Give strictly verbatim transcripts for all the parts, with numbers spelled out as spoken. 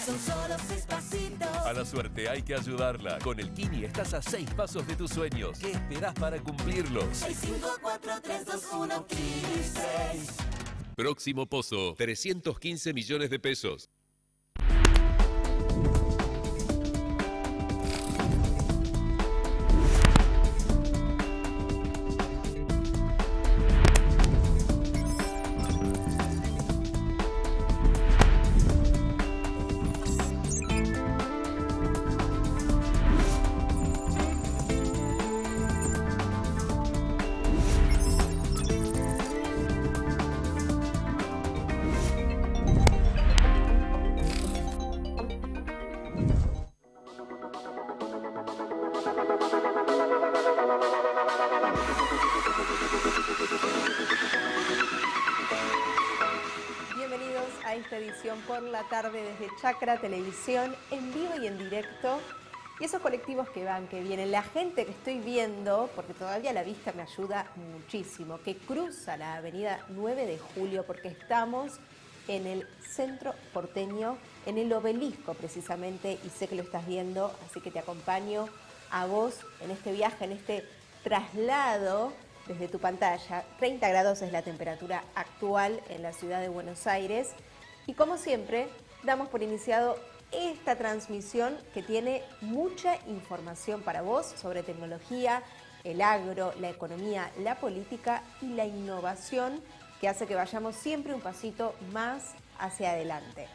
Son solo seis pasitos. A la suerte hay que ayudarla. Con el Kini estás a seis pasos de tus sueños. ¿Qué esperás para cumplirlos? seis, cinco, cuatro, tres, dos, uno, Kini seis. Próximo pozo, trescientos quince millones de pesos. Por la tarde desde Chacra Televisión, en vivo y en directo. Y esos colectivos que van, que vienen, la gente que estoy viendo, porque todavía la vista me ayuda muchísimo, que cruza la avenida nueve de julio, porque estamos en el centro porteño, en el Obelisco precisamente, y sé que lo estás viendo, así que te acompaño a vos en este viaje, en este traslado desde tu pantalla. treinta grados es la temperatura actual en la ciudad de Buenos Aires. Y como siempre, damos por iniciado esta transmisión que tiene mucha información para vos sobre tecnología, el agro, la economía, la política y la innovación, que hace que vayamos siempre un pasito más hacia adelante.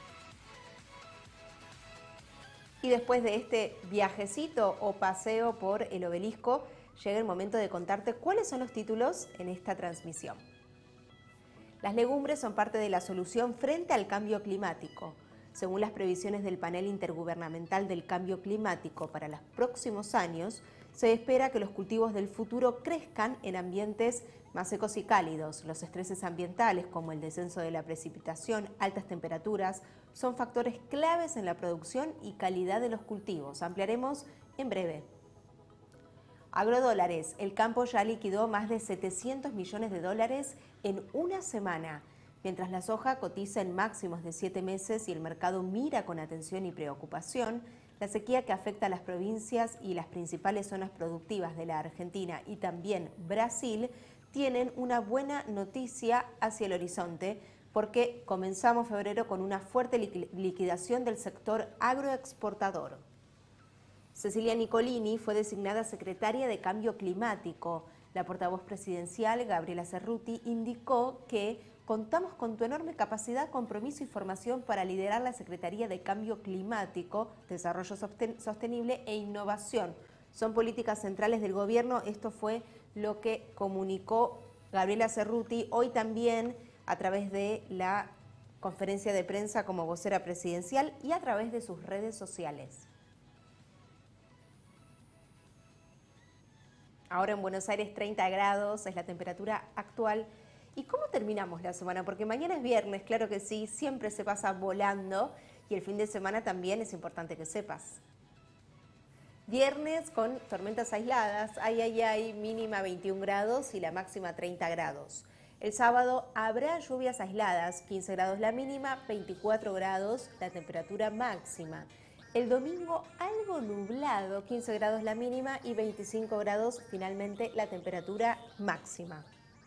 Y después de este viajecito o paseo por el Obelisco, llega el momento de contarte cuáles son los títulos en esta transmisión. Las legumbres son parte de la solución frente al cambio climático. Según las previsiones del Panel Intergubernamental del Cambio Climático para los próximos años, se espera que los cultivos del futuro crezcan en ambientes más secos y cálidos. Los estreses ambientales, como el descenso de la precipitación, altas temperaturas, son factores claves en la producción y calidad de los cultivos. Ampliaremos en breve. Agrodólares. El campo ya liquidó más de setecientos millones de dólares en una semana. Mientras la soja cotiza en máximos de siete meses y el mercado mira con atención y preocupación, la sequía que afecta a las provincias y las principales zonas productivas de la Argentina y también Brasil tienen una buena noticia hacia el horizonte, porque comenzamos febrero con una fuerte liquidación del sector agroexportador. Cecilia Nicolini fue designada secretaria de Cambio Climático. La portavoz presidencial, Gabriela Cerruti, indicó que contamos con tu enorme capacidad, compromiso y formación para liderar la Secretaría de Cambio Climático, Desarrollo Sostenible e Innovación. Son políticas centrales del gobierno. Esto fue lo que comunicó Gabriela Cerruti hoy también a través de la conferencia de prensa como vocera presidencial y a través de sus redes sociales. Ahora en Buenos Aires treinta grados es la temperatura actual. ¿Y cómo terminamos la semana? Porque mañana es viernes, claro que sí, siempre se pasa volando y el fin de semana también es importante que sepas. Viernes con tormentas aisladas, ay, ay, ay, mínima veintiún grados y la máxima treinta grados. El sábado habrá lluvias aisladas, quince grados la mínima, veinticuatro grados la temperatura máxima. El domingo algo nublado, quince grados la mínima y veinticinco grados finalmente la temperatura máxima.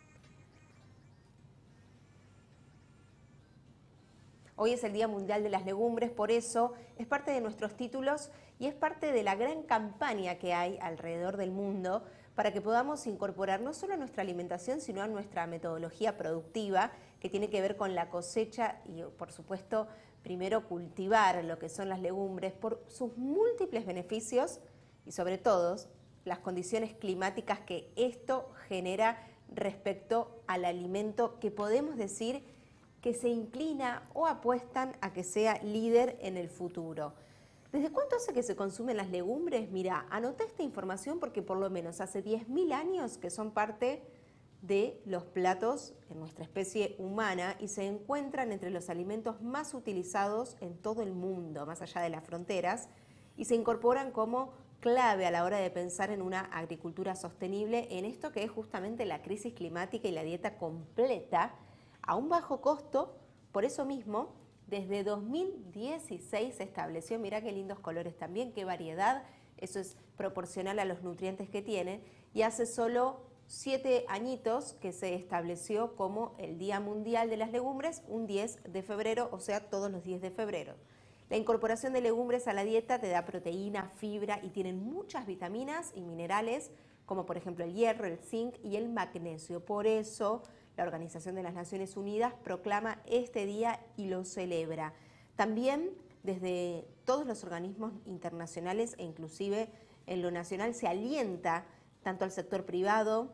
Hoy es el Día Mundial de las Legumbres, por eso es parte de nuestros títulos y es parte de la gran campaña que hay alrededor del mundo para que podamos incorporar no solo a nuestra alimentación, sino a nuestra metodología productiva, que tiene que ver con la cosecha y, por supuesto, primero cultivar lo que son las legumbres por sus múltiples beneficios y sobre todo las condiciones climáticas que esto genera respecto al alimento que podemos decir que se inclina o apuestan a que sea líder en el futuro. ¿Desde cuánto hace que se consumen las legumbres? Mira, anota esta información porque por lo menos hace diez mil años que son parte de los platos en nuestra especie humana y se encuentran entre los alimentos más utilizados en todo el mundo, más allá de las fronteras, y se incorporan como clave a la hora de pensar en una agricultura sostenible en esto que es justamente la crisis climática y la dieta completa a un bajo costo, por eso mismo, desde dos mil dieciséis se estableció, mirá qué lindos colores también, qué variedad, eso es proporcional a los nutrientes que tienen, y hace solo siete añitos que se estableció como el Día Mundial de las Legumbres, un diez de febrero, o sea, todos los diez de febrero. La incorporación de legumbres a la dieta te da proteína, fibra y tienen muchas vitaminas y minerales, como por ejemplo el hierro, el zinc y el magnesio. Por eso, la Organización de las Naciones Unidas proclama este día y lo celebra. También, desde todos los organismos internacionales e inclusive en lo nacional, se alienta tanto al sector privado,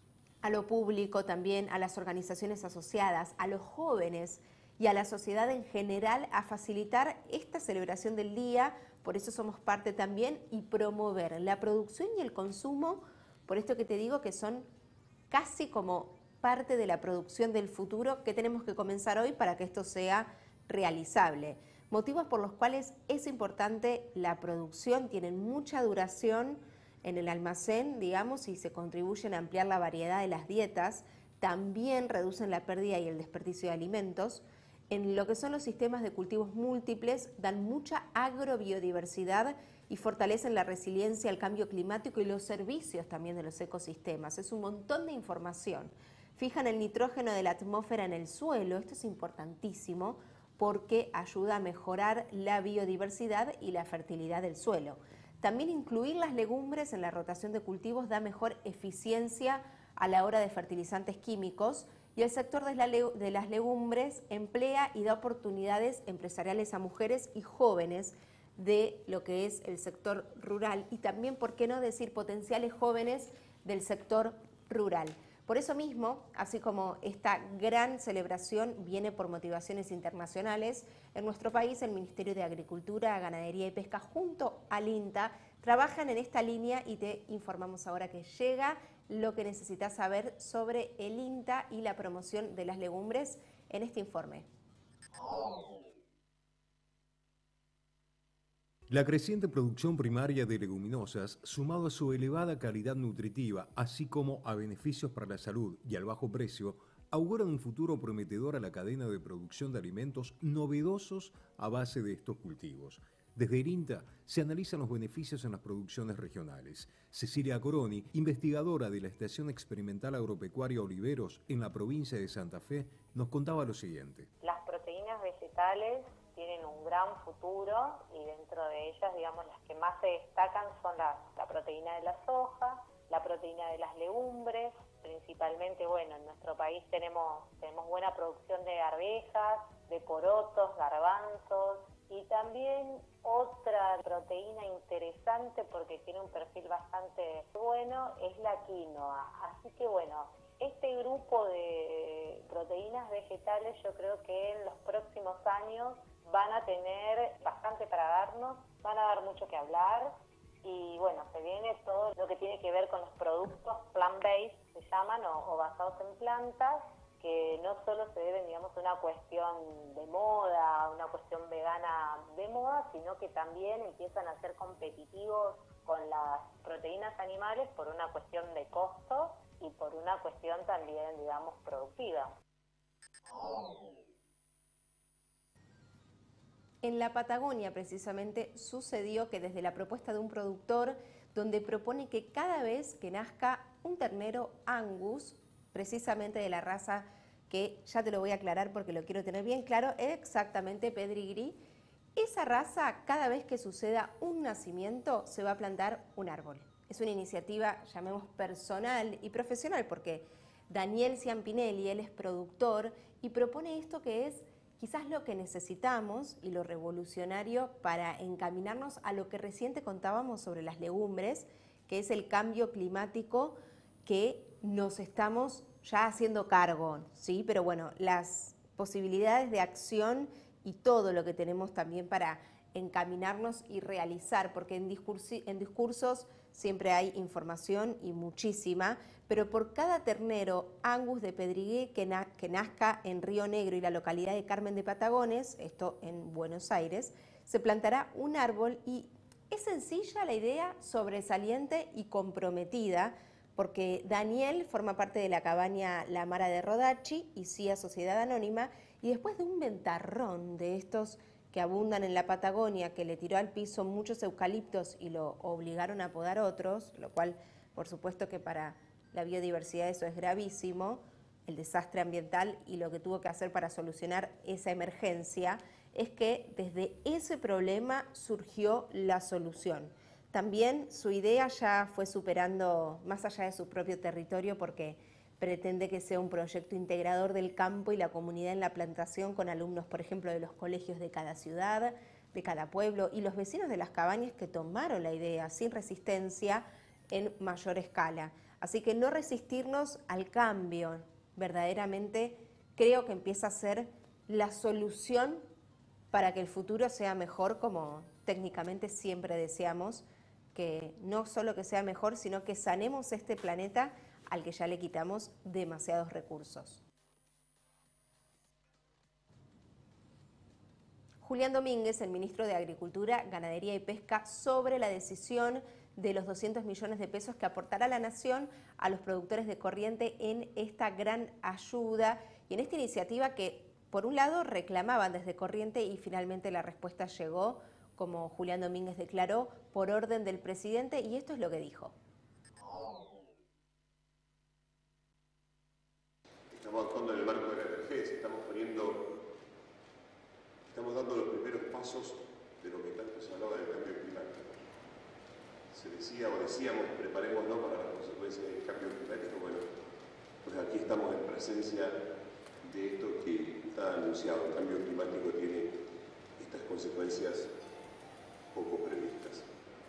a lo público también, a las organizaciones asociadas, a los jóvenes y a la sociedad en general a facilitar esta celebración del día. Por eso somos parte también, y promover la producción y el consumo, por esto que te digo que son casi como parte de la producción del futuro que tenemos que comenzar hoy para que esto sea realizable. Motivos por los cuales es importante la producción, tienen mucha duración en el almacén, digamos, y se contribuyen a ampliar la variedad de las dietas, también reducen la pérdida y el desperdicio de alimentos. En lo que son los sistemas de cultivos múltiples, dan mucha agrobiodiversidad y fortalecen la resiliencia al cambio climático y los servicios también de los ecosistemas. Es un montón de información. Fijan el nitrógeno de la atmósfera en el suelo, esto es importantísimo porque ayuda a mejorar la biodiversidad y la fertilidad del suelo. También incluir las legumbres en la rotación de cultivos da mejor eficiencia a la hora de fertilizantes químicos, y el sector de, la le de las legumbres emplea y da oportunidades empresariales a mujeres y jóvenes de lo que es el sector rural, y también, ¿por qué no decir, potenciales jóvenes del sector rural? Por eso mismo, así como esta gran celebración viene por motivaciones internacionales, en nuestro país el Ministerio de Agricultura, Ganadería y Pesca junto al INTA trabajan en esta línea, y te informamos ahora que llega lo que necesitas saber sobre el INTA y la promoción de las legumbres en este informe. La creciente producción primaria de leguminosas, sumado a su elevada calidad nutritiva, así como a beneficios para la salud y al bajo precio, auguran un futuro prometedor a la cadena de producción de alimentos novedosos a base de estos cultivos. Desde el INTA se analizan los beneficios en las producciones regionales. Cecilia Coroni, investigadora de la Estación Experimental Agropecuaria Oliveros en la provincia de Santa Fe, nos contaba lo siguiente. Las proteínas vegetales tienen un gran futuro, y dentro de ellas, digamos, las que más se destacan son la, la proteína de la soja, la proteína de las legumbres. Principalmente, bueno, en nuestro país tenemos, tenemos buena producción de arvejas, de porotos, garbanzos, y también otra proteína interesante porque tiene un perfil bastante bueno es la quinoa. Así que bueno, este grupo de proteínas vegetales yo creo que en los próximos años van a tener bastante para darnos, van a dar mucho que hablar, y bueno, se viene todo lo que tiene que ver con los productos plant-based, se llaman, o, o basados en plantas, que no solo se deben, digamos, a una cuestión de moda, una cuestión vegana de moda, sino que también empiezan a ser competitivos con las proteínas animales por una cuestión de costo y por una cuestión también, digamos, productiva. En la Patagonia, precisamente, sucedió que desde la propuesta de un productor, donde propone que cada vez que nazca un ternero Angus, precisamente de la raza que ya te lo voy a aclarar porque lo quiero tener bien claro, exactamente Pedigree, esa raza, cada vez que suceda un nacimiento, se va a plantar un árbol. Es una iniciativa, llamemos personal y profesional, porque Daniel Ciampinelli, él es productor y propone esto que es quizás lo que necesitamos y lo revolucionario para encaminarnos a lo que recién te contábamos sobre las legumbres, que es el cambio climático que nos estamos ya haciendo cargo, ¿sí? Pero bueno, las posibilidades de acción y todo lo que tenemos también para encaminarnos y realizar, porque en, discursi- en discursos siempre hay información y muchísima, pero por cada ternero Angus de Pedrigué que, na- que nazca en Río Negro y la localidad de Carmen de Patagones, esto en Buenos Aires, se plantará un árbol, y es sencilla la idea, sobresaliente y comprometida, porque Daniel forma parte de la cabaña La Mara de Rodachi y C I A Sociedad Anónima, y después de un ventarrón de estos que abundan en la Patagonia, que le tiró al piso muchos eucaliptos y lo obligaron a podar otros, lo cual por supuesto que para la biodiversidad eso es gravísimo, el desastre ambiental, y lo que tuvo que hacer para solucionar esa emergencia es que desde ese problema surgió la solución. También su idea ya fue superando más allá de su propio territorio, porque pretende que sea un proyecto integrador del campo y la comunidad en la plantación, con alumnos, por ejemplo, de los colegios de cada ciudad, de cada pueblo, y los vecinos de las cabañas que tomaron la idea sin resistencia en mayor escala. Así que no resistirnos al cambio, verdaderamente creo que empieza a ser la solución para que el futuro sea mejor, como técnicamente siempre deseamos, que no solo que sea mejor, sino que sanemos este planeta al que ya le quitamos demasiados recursos. Julián Domínguez, el ministro de Agricultura, Ganadería y Pesca, sobre la decisión de los doscientos millones de pesos que aportará la Nación a los productores de Corriente en esta gran ayuda y en esta iniciativa que, por un lado, reclamaban desde Corriente, y finalmente la respuesta llegó, como Julián Domínguez declaró, por orden del presidente, y esto es lo que dijo. Estamos actuando en el marco de la emergencia, estamos poniendo, estamos dando los primeros pasos de lo que tanto se hablaba del cambio climático. Se decía o decíamos, preparémonos para las consecuencias del cambio climático. Bueno, pues aquí estamos en presencia de esto que está anunciado. El cambio climático tiene estas consecuencias poco previstas.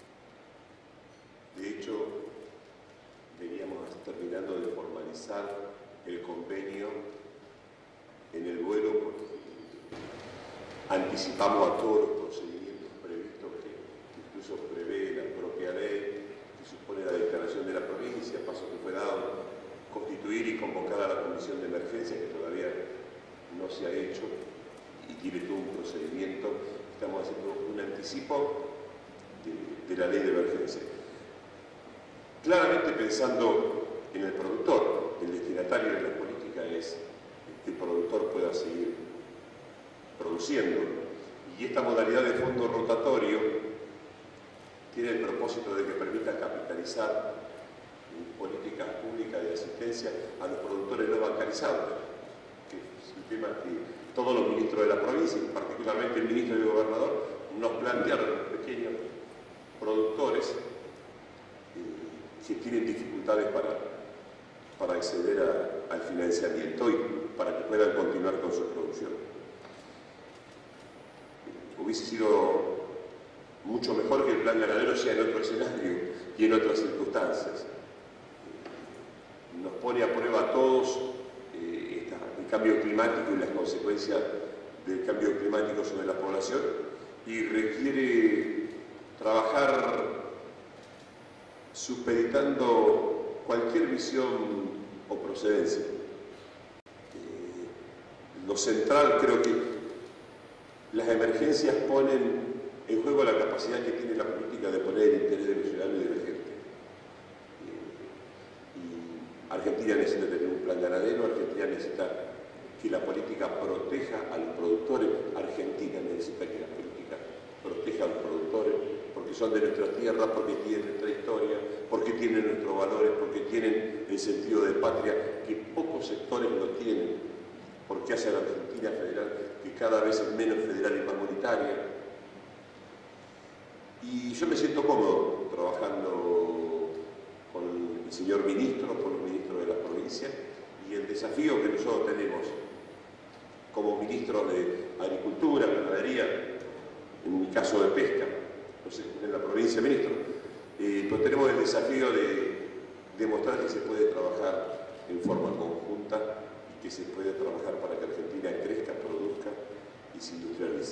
De hecho, veníamos terminando de formalizar el convenio en el vuelo, porque anticipamos a todos los procedimientos previstos que incluso prevé la propia ley, que supone la declaración de la provincia, paso que fue dado, constituir y convocar a la comisión de emergencia, que todavía no se ha hecho y tiene todo un procedimiento. Estamos haciendo un anticipo de, de la ley de emergencia. Claramente pensando en el productor. El destinatario de la política es que el productor pueda seguir produciendo. Y esta modalidad de fondo rotatorio tiene el propósito de que permita capitalizar políticas públicas de asistencia a los productores no bancarizados, que es un tema que todos los ministros de la provincia, y particularmente el ministro y el gobernador, nos plantearon a los pequeños productores eh, que tienen dificultades para para acceder a, al financiamiento y para que puedan continuar con su producción. Hubiese sido mucho mejor que el plan ganadero sea en otro escenario y en otras circunstancias. Nos pone a prueba a todos eh, esta, el cambio climático y las consecuencias del cambio climático sobre la población, y requiere trabajar supeditando cualquier visión o procedencia. Eh, lo central, creo que las emergencias ponen en juego la capacidad que tiene la política de poner el interés de los ciudadanos y de la gente. Eh, y Argentina necesita tener un plan ganadero, Argentina necesita que la política proteja a los productores, Argentina necesita que la política proteja a los productores, porque son de nuestra tierra, porque tienen nuestra historia, porque tienen nuestros valores, porque tienen el sentido de patria que pocos sectores lo tienen, porque hace a la Argentina federal, que cada vez es menos federal y más monetaria. Y yo me siento cómodo trabajando con el señor ministro, con los ministros de la provincia, y el desafío que nosotros tenemos como ministros de Agricultura, Ganadería, en mi caso de Pesca, no sé, en la provincia, ministro, eh, pues tenemos el desafío de demostrar que se puede trabajar en forma conjunta y que se puede trabajar para que Argentina crezca, produzca y se industrialice.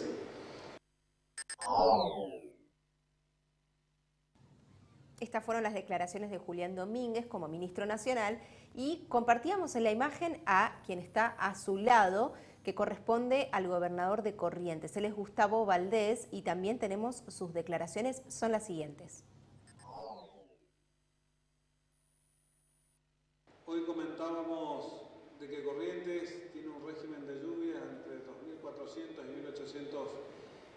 Estas fueron las declaraciones de Julián Domínguez como ministro nacional, y compartíamos en la imagen a quien está a su lado, que corresponde al gobernador de Corrientes. Él es Gustavo Valdés, y también tenemos sus declaraciones, son las siguientes.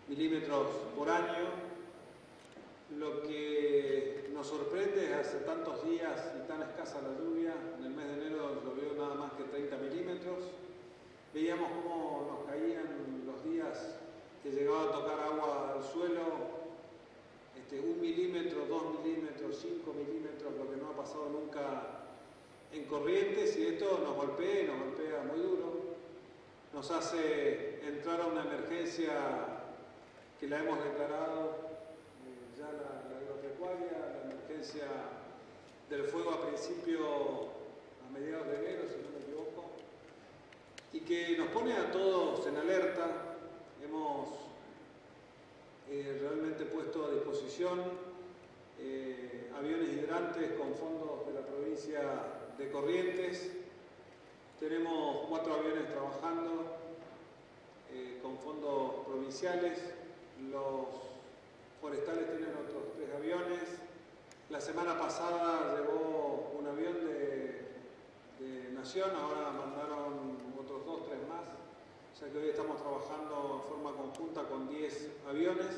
milímetros por año. Lo que nos sorprende es hace tantos días y tan escasa la lluvia. En el mes de enero llovió nada más que treinta milímetros. Veíamos cómo nos caían los días que llegaba a tocar agua al suelo, este, un milímetro, dos milímetros, cinco milímetros, lo que no ha pasado nunca en Corrientes, y esto nos golpea, nos golpea muy duro. Nos hace entrar a una emergencia que la hemos declarado eh, ya la, la agropecuaria, la emergencia del fuego a principio, a mediados de enero, si no me equivoco, y que nos pone a todos en alerta. Hemos eh, realmente puesto a disposición eh, aviones hidrantes con fondos de la provincia de Corrientes. Tenemos cuatro aviones trabajando eh, con fondos provinciales. Los forestales tienen otros tres aviones. La semana pasada llegó un avión de, de Nación, ahora mandaron otros dos, tres más. O sea que hoy estamos trabajando en forma conjunta con diez aviones.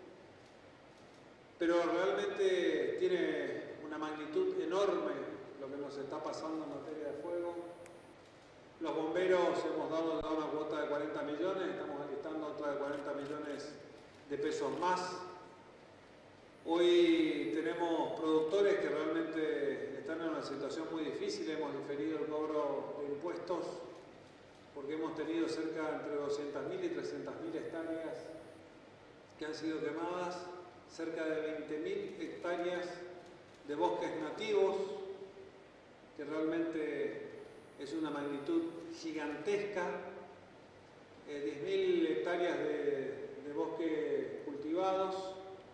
Pero realmente tiene una magnitud enorme lo que nos está pasando en materia de fuego. Los bomberos hemos dado ya una cuota de cuarenta millones, estamos alistando otra de cuarenta millones de pesos más. Hoy tenemos productores que realmente están en una situación muy difícil. Hemos diferido el cobro de impuestos porque hemos tenido cerca entre doscientas mil y trescientas mil hectáreas que han sido quemadas, cerca de veinte mil hectáreas de bosques nativos, que realmente es una magnitud gigantesca, eh, diez mil hectáreas de, de bosques cultivados,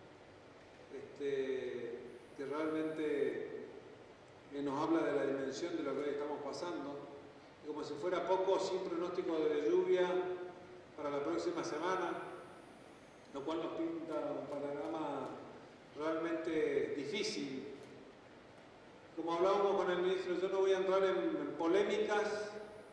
este, que realmente eh, nos habla de la dimensión de lo que hoy estamos pasando. Y como si fuera poco, sin pronóstico de lluvia para la próxima semana, lo cual nos pinta un panorama realmente difícil. Como hablábamos con el ministro, yo no voy a entrar en, en polémicas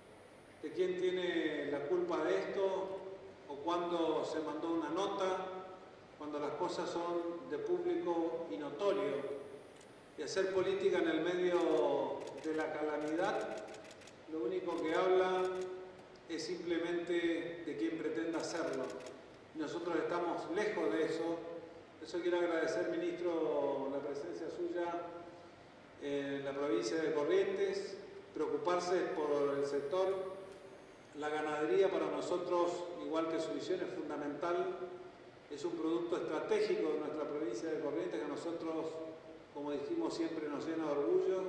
de quién tiene la culpa de esto o cuándo se mandó una nota, cuando las cosas son de público y notorio. Y hacer política en el medio de la calamidad, lo único que habla es simplemente de quién pretenda hacerlo. Nosotros estamos lejos de eso. Por eso quiero agradecer, ministro, la presencia suya en la provincia de Corrientes, preocuparse por el sector. La ganadería para nosotros, igual que su visión, es fundamental. Es un producto estratégico de nuestra provincia de Corrientes que a nosotros, como dijimos siempre, nos llena de orgullo.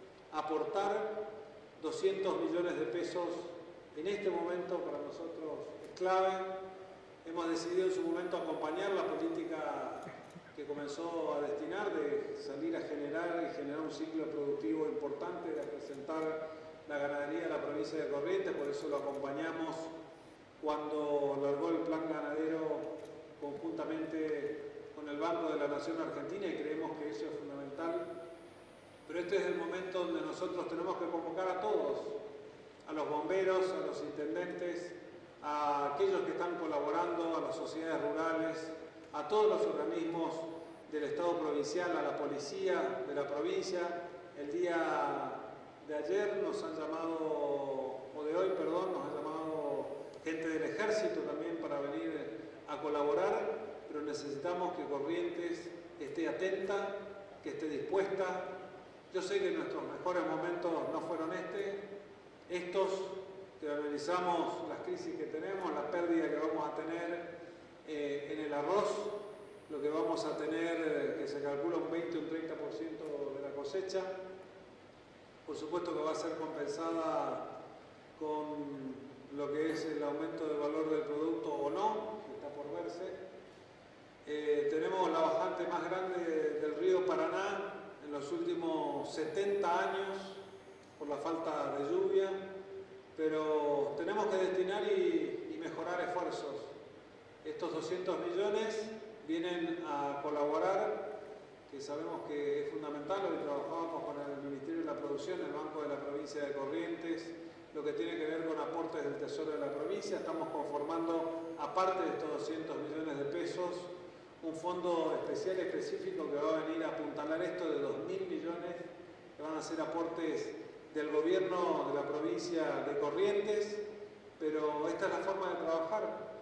Aportar doscientos millones de pesos en este momento para nosotros es clave. Hemos decidido en su momento acompañar la política que comenzó a destinar de salir a generar y generar un ciclo productivo importante, de presentar la ganadería de la provincia de Corrientes. Por eso lo acompañamos cuando largó el plan ganadero conjuntamente con el Banco de la Nación Argentina, y creemos que eso es fundamental. Pero este es el momento donde nosotros tenemos que convocar a todos, a los bomberos, a los intendentes, a aquellos que están colaborando, a las sociedades rurales, a todos los organismos del Estado provincial, a la policía de la provincia. El día de ayer nos han llamado, o de hoy, perdón, nos han llamado gente del Ejército también para venir a colaborar, pero necesitamos que Corrientes esté atenta, que esté dispuesta. Yo sé que nuestros mejores momentos no fueron este, estos, que analizamos las crisis que tenemos, la pérdida que vamos a tener eh, en el arroz, lo que vamos a tener, eh, que se calcula un veinte o un treinta por ciento de la cosecha. Por supuesto que va a ser compensada con lo que es el aumento del valor del producto o no, que está por verse. Eh, tenemos la bajante más grande del río Paraná en los últimos setenta años por la falta de lluvia, pero tenemos que destinar y, y mejorar esfuerzos. Estos doscientos millones vienen a colaborar, que sabemos que es fundamental. Hoy trabajamos con el Ministerio de la Producción, el Banco de la Provincia de Corrientes, lo que tiene que ver con aportes del Tesoro de la provincia. Estamos conformando a aparte de estos doscientos millones de pesos, un fondo especial específico que va a venir a apuntalar esto de dos mil millones, que van a ser aportes del gobierno de la provincia de Corrientes, pero esta es la forma de trabajar.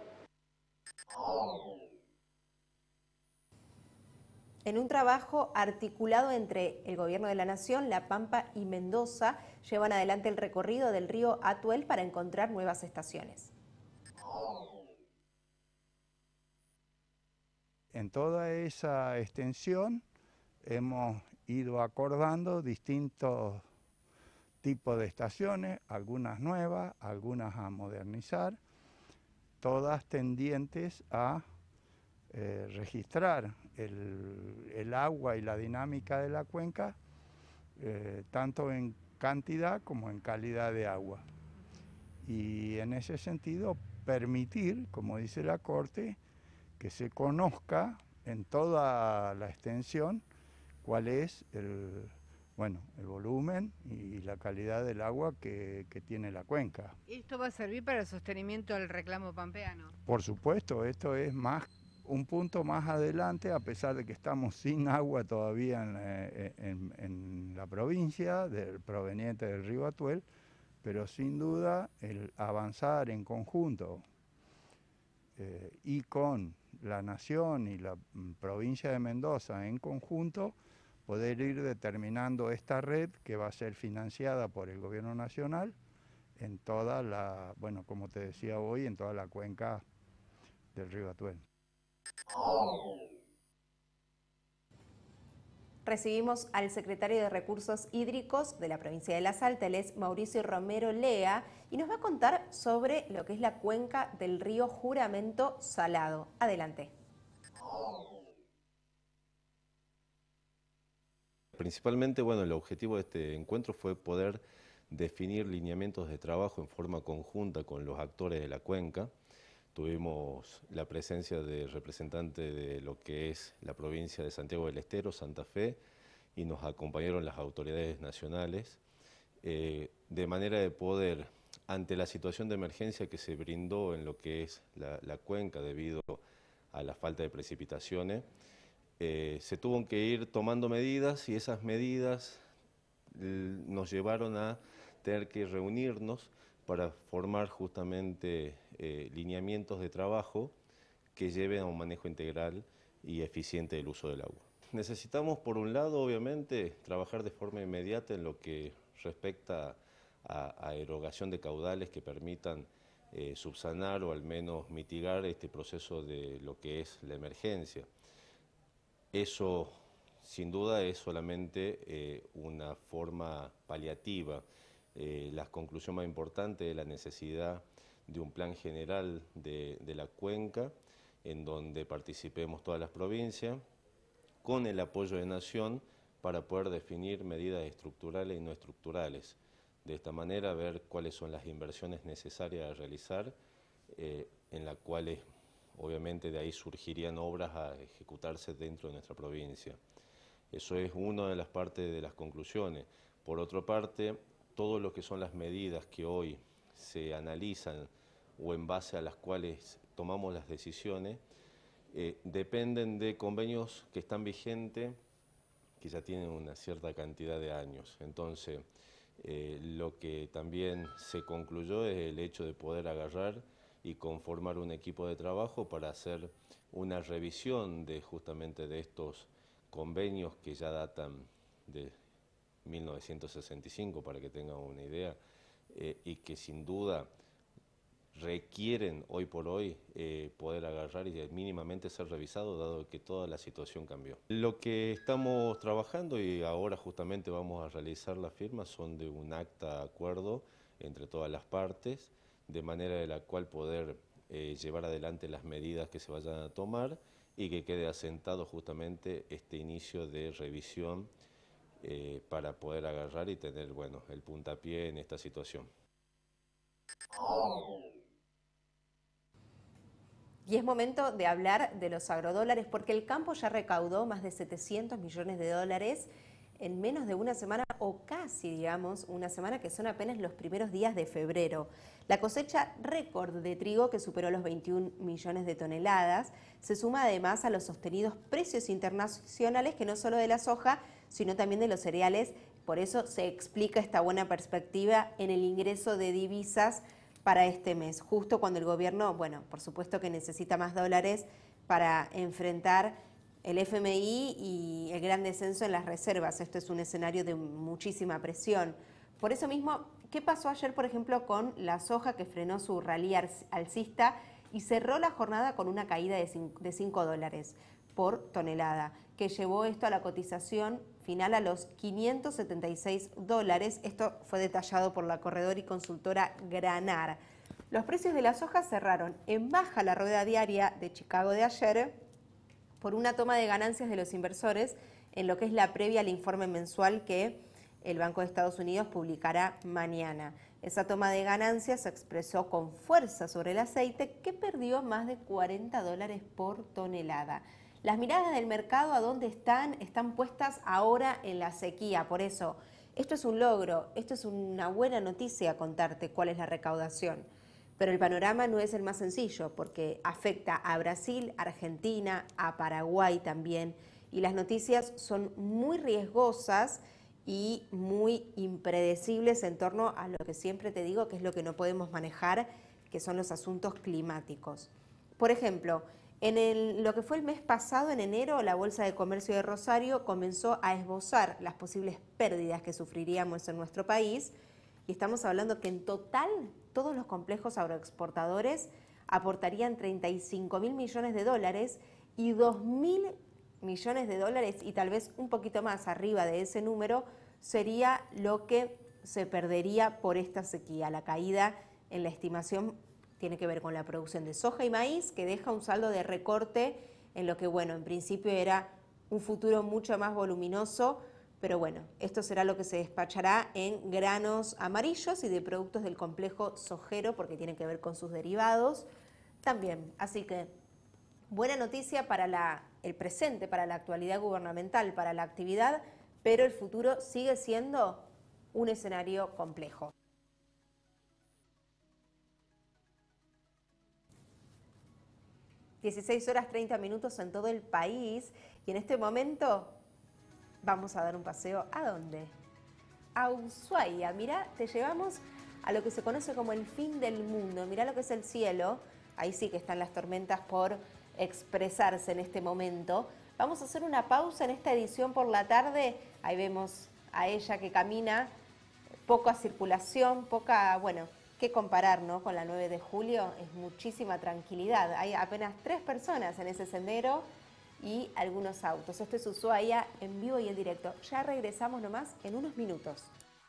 En un trabajo articulado entre el Gobierno de la Nación, La Pampa y Mendoza, llevan adelante el recorrido del río Atuel para encontrar nuevas estaciones. En toda esa extensión hemos ido acordando distintos tipos de estaciones, algunas nuevas, algunas a modernizar, todas tendientes a eh, registrar el, el agua y la dinámica de la cuenca, eh, tanto en cantidad como en calidad de agua. Y en ese sentido permitir, como dice la Corte, que se conozca en toda la extensión cuál es el, bueno, el volumen y la calidad del agua que, que tiene la cuenca. ¿Esto va a servir para el sostenimiento del reclamo pampeano? Por supuesto, esto es más un punto más adelante, a pesar de que estamos sin agua todavía en, en, en la provincia, del, proveniente del río Atuel, pero sin duda el avanzar en conjunto eh, y con la Nación y la provincia de Mendoza en conjunto, poder ir determinando esta red que va a ser financiada por el gobierno nacional en toda la, bueno, como te decía hoy, en toda la cuenca del río Atuel. Recibimos al secretario de Recursos Hídricos de la provincia de La Salta, él es Mauricio Romero Lea, y nos va a contar sobre lo que es la cuenca del río Juramento Salado. Adelante. Principalmente, bueno, el objetivo de este encuentro fue poder definir lineamientos de trabajo en forma conjunta con los actores de la cuenca. Tuvimos la presencia de representantes de lo que es la provincia de Santiago del Estero, Santa Fe, y nos acompañaron las autoridades nacionales, eh, de manera de poder, ante la situación de emergencia que se brindó en lo que es la, la cuenca debido a la falta de precipitaciones, eh, se tuvo que ir tomando medidas y esas medidas nos llevaron a tener que reunirnos para formar justamente eh, lineamientos de trabajo que lleven a un manejo integral y eficiente del uso del agua. Necesitamos, por un lado, obviamente, trabajar de forma inmediata en lo que respecta a, a erogación de caudales que permitan eh, subsanar o al menos mitigar este proceso de lo que es la emergencia. Eso, sin duda, es solamente eh, una forma paliativa. Eh, la conclusión más importante es la necesidad de un plan general de, de la cuenca, en donde participemos todas las provincias, con el apoyo de Nación, para poder definir medidas estructurales y no estructurales. De esta manera, ver cuáles son las inversiones necesarias a realizar, eh, en las cuales, obviamente, de ahí surgirían obras a ejecutarse dentro de nuestra provincia. Eso es una de las partes de las conclusiones. Por otra parte, todo lo que son las medidas que hoy se analizan o en base a las cuales tomamos las decisiones, eh, dependen de convenios que están vigentes, que ya tienen una cierta cantidad de años. Entonces, eh, lo que también se concluyó es el hecho de poder agarrar y conformar un equipo de trabajo para hacer una revisión de justamente de estos convenios que ya datan de mil novecientos sesenta y cinco, para que tengan una idea, eh, y que sin duda requieren hoy por hoy eh, poder agarrar y mínimamente ser revisados, dado que toda la situación cambió. Lo que estamos trabajando y ahora justamente vamos a realizar la firma son de un acta de acuerdo entre todas las partes, de manera de la cual poder eh, llevar adelante las medidas que se vayan a tomar y que quede asentado justamente este inicio de revisión Eh, para poder agarrar y tener, bueno, el puntapié en esta situación. Y es momento de hablar de los agrodólares, porque el campo ya recaudó más de setecientos millones de dólares en menos de una semana o casi, digamos, una semana, que son apenas los primeros días de febrero. La cosecha récord de trigo, que superó los veintiún millones de toneladas, se suma además a los sostenidos precios internacionales, que no solo de la soja, sino también de los cereales. Por eso se explica esta buena perspectiva en el ingreso de divisas para este mes, justo cuando el gobierno, bueno, por supuesto que necesita más dólares para enfrentar el F M I y el gran descenso en las reservas. Esto es un escenario de muchísima presión. Por eso mismo, ¿qué pasó ayer, por ejemplo, con la soja, que frenó su rally alcista y cerró la jornada con una caída de cinco dólares por tonelada, que llevó esto a la cotización final a los quinientos setenta y seis dólares? Esto fue detallado por la corredora y consultora Granar. Los precios de la soja cerraron en baja la rueda diaria de Chicago de ayer por una toma de ganancias de los inversores en lo que es la previa al informe mensual que el Banco de Estados Unidos publicará mañana. Esa toma de ganancias se expresó con fuerza sobre el aceite, que perdió más de cuarenta dólares por tonelada. Las miradas del mercado, ¿a dónde están? Están puestas ahora en la sequía. Por eso, esto es un logro, esto es una buena noticia contarte cuál es la recaudación. Pero el panorama no es el más sencillo, porque afecta a Brasil, Argentina, a Paraguay también. Y las noticias son muy riesgosas y muy impredecibles en torno a lo que siempre te digo que es lo que no podemos manejar, que son los asuntos climáticos. Por ejemplo, en el, lo que fue el mes pasado, en enero, la Bolsa de Comercio de Rosario comenzó a esbozar las posibles pérdidas que sufriríamos en nuestro país. Y estamos hablando que en total todos los complejos agroexportadores aportarían treinta y cinco mil millones de dólares y dos mil millones de dólares, y tal vez un poquito más arriba de ese número, sería lo que se perdería por esta sequía. La caída en la estimación tiene que ver con la producción de soja y maíz, que deja un saldo de recorte en lo que, bueno, en principio era un futuro mucho más voluminoso, pero bueno, esto será lo que se despachará en granos amarillos y de productos del complejo sojero, porque tiene que ver con sus derivados también. Así que buena noticia para la, el presente, para la actualidad gubernamental, para la actividad, pero el futuro sigue siendo un escenario complejo. dieciséis horas treinta minutos en todo el país, y en este momento vamos a dar un paseo. ¿A dónde? A Ushuaia. Mirá, te llevamos a lo que se conoce como el fin del mundo. Mirá lo que es el cielo. Ahí sí que están las tormentas por expresarse en este momento. Vamos a hacer una pausa en esta edición por la tarde. Ahí vemos a ella que camina, poca circulación, poca, bueno, qué comparar, ¿no? Con la nueve de julio, es muchísima tranquilidad. Hay apenas tres personas en ese sendero y algunos autos. Esto es Ushuaia en vivo y en directo. Ya regresamos nomás en unos minutos.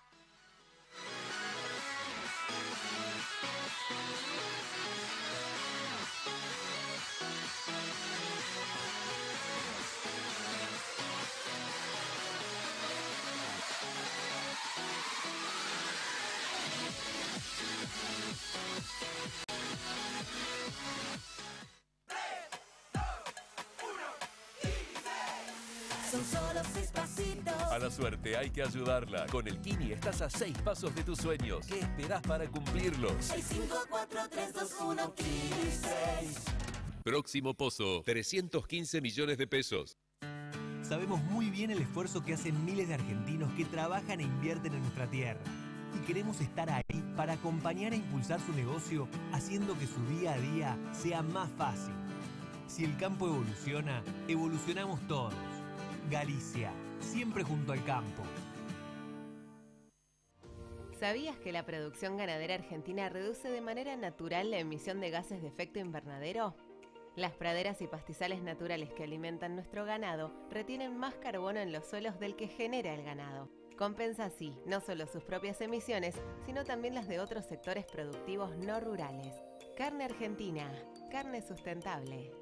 Son solo seis pasitos. A la suerte hay que ayudarla. Con el Kini estás a seis pasos de tus sueños. ¿Qué esperás para cumplirlos? seis cinco cuatro tres dos uno Kini seis. Próximo pozo, trescientos quince millones de pesos. Sabemos muy bien el esfuerzo que hacen miles de argentinos que trabajan e invierten en nuestra tierra. Y queremos estar ahí para acompañar e impulsar su negocio, haciendo que su día a día sea más fácil. Si el campo evoluciona, evolucionamos todos. Galicia, siempre junto al campo. ¿Sabías que la producción ganadera argentina reduce de manera natural la emisión de gases de efecto invernadero? Las praderas y pastizales naturales que alimentan nuestro ganado retienen más carbono en los suelos del que genera el ganado. Compensa así no solo sus propias emisiones, sino también las de otros sectores productivos no rurales. Carne Argentina, carne sustentable.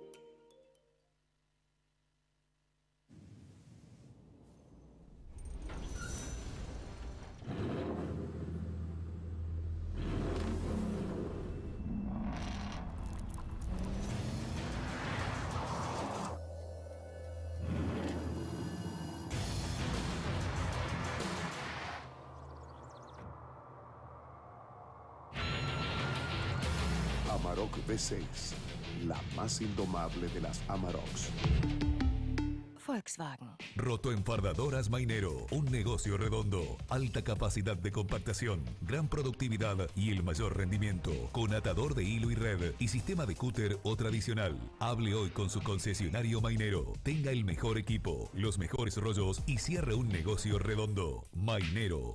Amarok V seis, la más indomable de las Amaroks. Volkswagen. Rotoenfardadoras Mainero, un negocio redondo, alta capacidad de compactación, gran productividad y el mayor rendimiento, con atador de hilo y red y sistema de cúter o tradicional. Hable hoy con su concesionario Mainero, tenga el mejor equipo, los mejores rollos y cierre un negocio redondo. Mainero.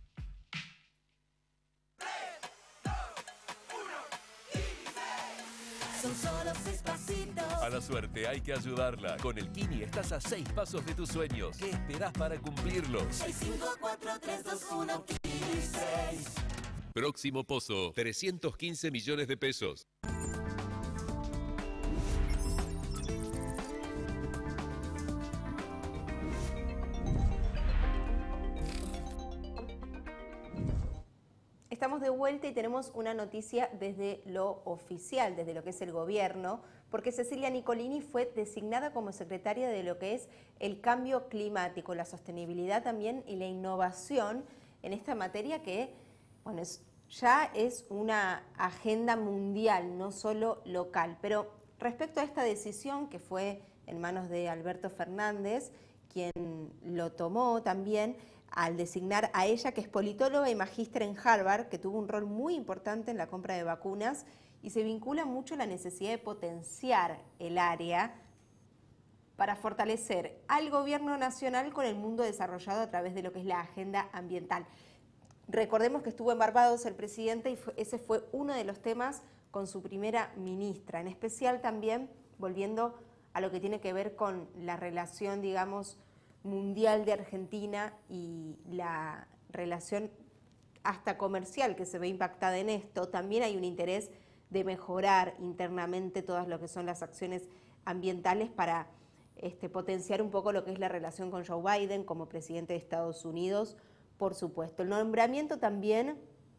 Son solo seis pasitos. A la suerte hay que ayudarla. Con el Kini estás a seis pasos de tus sueños. ¿Qué esperás para cumplirlos? seis, cinco, cuatro, tres, dos, uno, Kini seis. Próximo pozo, trescientos quince millones de pesos. Estamos de vuelta y tenemos una noticia desde lo oficial, desde lo que es el gobierno, porque Cecilia Nicolini fue designada como secretaria de lo que es el cambio climático, la sostenibilidad también y la innovación en esta materia que, bueno, es, ya es una agenda mundial, no solo local. Pero respecto a esta decisión que fue en manos de Alberto Fernández, quien lo tomó también, al designar a ella, que es politóloga y magíster en Harvard, que tuvo un rol muy importante en la compra de vacunas y se vincula mucho a la necesidad de potenciar el área para fortalecer al gobierno nacional con el mundo desarrollado a través de lo que es la agenda ambiental. Recordemos que estuvo en Barbados el presidente y fue, ese fue uno de los temas con su primera ministra, en especial también volviendo a lo que tiene que ver con la relación, digamos, mundial de Argentina y la relación hasta comercial que se ve impactada en esto. También hay un interés de mejorar internamente todas lo que son las acciones ambientales para este, potenciar un poco lo que es la relación con Joe Biden como presidente de Estados Unidos, por supuesto. El nombramiento también